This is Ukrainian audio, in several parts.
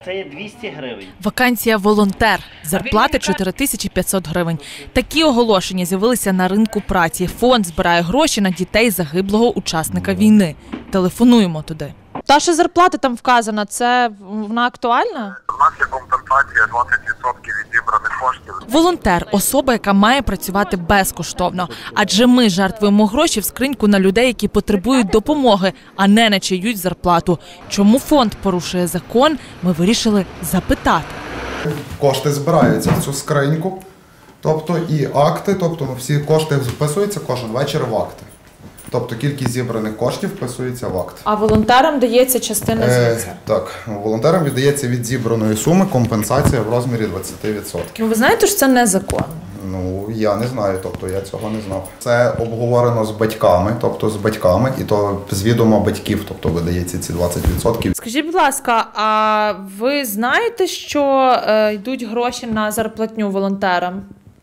Це є 200 гривень. Вакансія «Волонтер». Зарплата 4500 гривень. Такі оголошення з'явилися на ринку праці. Фонд збирає гроші на дітей загиблого учасника війни. Телефонуємо туди. Та, що зарплата там вказана, це вона актуальна? У нас є компенсація 20% від зібраних коштів. Волонтер – особа, яка має працювати безкоштовно. Адже ми жертвуємо гроші в скриньку на людей, які потребують допомоги, а не на чиюсь зарплату. Чому фонд порушує закон, ми вирішили запитати. Кошти збираються в цю скриньку, тобто і акти, тобто всі кошти вписуються кожен вечір в акти. Тобто кількість зібраних коштів вписується в акт. А волонтерам дається частина звідси? Так, волонтерам віддається від зібраної суми компенсація в розмірі 20%. Ви знаєте, що це незаконно? Ну, я не знаю, тобто я цього не знав. Це обговорено з батьками, і то з відома батьків, тобто видається ці 20%. Скажіть, будь ласка, а ви знаєте, що йдуть гроші на зарплатню волонтерам?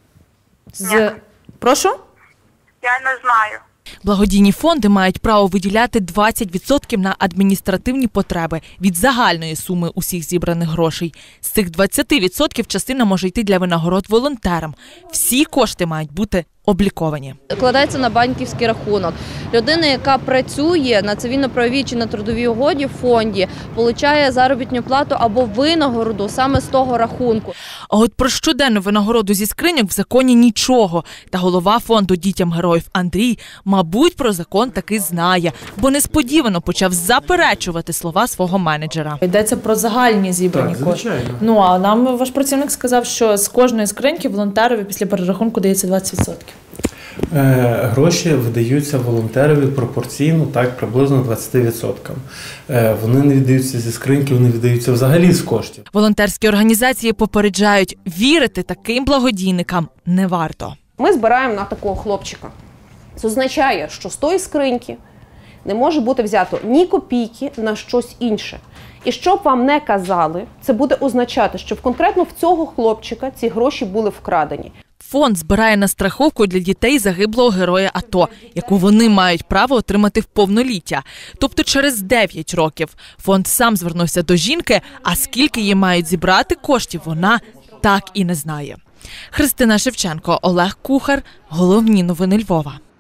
Прошу? Я не знаю. Благодійні фонди мають право виділяти 20% на адміністративні потреби від загальної суми усіх зібраних грошей. З цих 20% частина може йти для винагород волонтерам. Всі кошти мають бути обліковані. Кладеться на банківський рахунок. Людина, яка працює на цивільно-правовій чи на трудовій угоді в фонді, отримує заробітну плату або винагороду саме з того рахунку. А от про щоденну винагороду зі скриньок в законі нічого. Та голова фонду «Дітям героїв» Андрій, мабуть, про закон таки знає, бо несподівано почав заперечувати слова свого менеджера. Йдеться про загальні зібрані кошти. Ну, а нам ваш працівник сказав, що з кожної скриньки волонтерові після перерахунку дається 20%. Гроші видаються волонтерові пропорційно, так, приблизно 20%. Вони не віддаються зі скриньки, вони віддаються взагалі з коштів. Волонтерські організації попереджають, вірити таким благодійникам не варто. Ми збираємо на такого хлопчика. Це означає, що з тої скриньки не може бути взято ні копійки на щось інше. І що б вам не казали, це буде означати, що конкретно в цього хлопчика ці гроші були вкрадені. Фонд збирає на страховку для дітей загиблого героя АТО, яку вони мають право отримати в повноліття. Тобто через 9 років. Фонд сам звернувся до жінки, а скільки їй мають зібрати коштів, вона так і не знає. Христина Шевченко, Олег Кухар. Головні новини Львова.